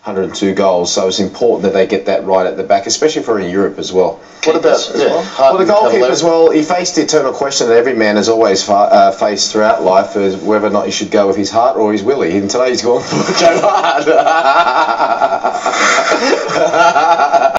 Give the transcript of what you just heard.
102 goals, so it's important that they get that right at the back, especially for in Europe as well. What about Well, the goalkeeper as well, he faced the eternal question that every man has always faced throughout life, is whether or not he should go with his heart or his Willy, and today he's gone for Joe Hart.